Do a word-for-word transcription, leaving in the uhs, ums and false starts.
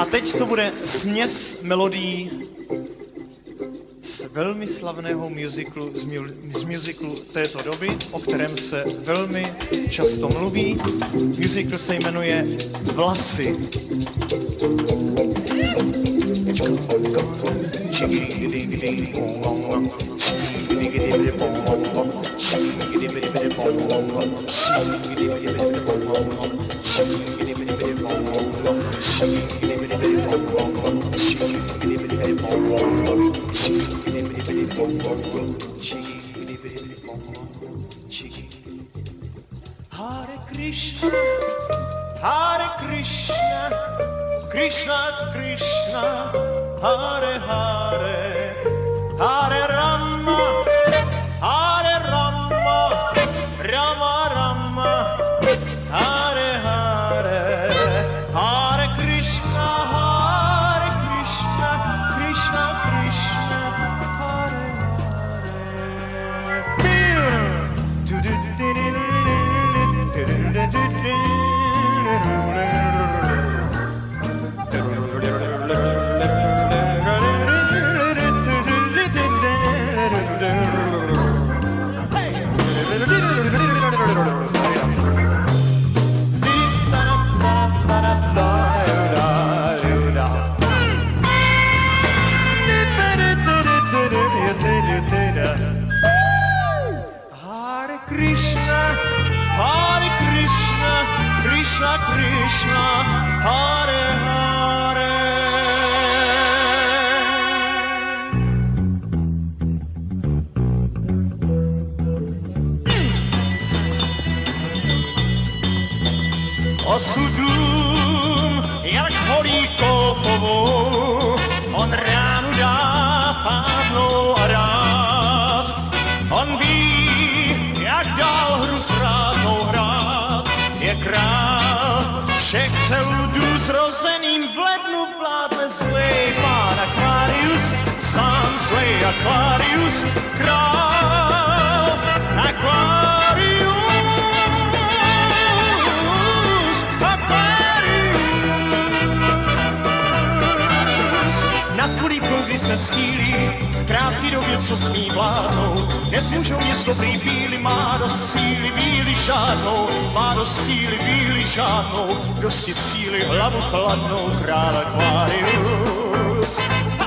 A teď to bude směs melodií z velmi slavného musiclu, z, mu, z musiclu této doby, o kterém se velmi často mluví. Musical se jmenuje Vlasy. Hare Krishna, Hare Krishna, Krishna Krishna, Hare Hare, Hare Rama, Hare Rama, Rama Rama, Hare Hare, Hare Krishna, Hare Krishna, Krishna Krishna, Hare Hare. Hare Krishna, Hare Krishna, Krishna Krishna, Hare Hare. Osudům jak holí kopovou, on ránu dá pádnou a rád. On ví, jak dál hru zrádnou hrát, je král všech celudů zrozeným v lednu vládne zlej pán Aquarius, sám zlej Aquarius, král Aquarius, Aquarius. Nad kulípkou, kdy se skýlí, krátký době, co smí vládnout, nezmůžou nic dobrý bílý, má do síly bílý žádnou, má do síly bílý žádnou, dosti síly hlavu chladnou, král Aquarius.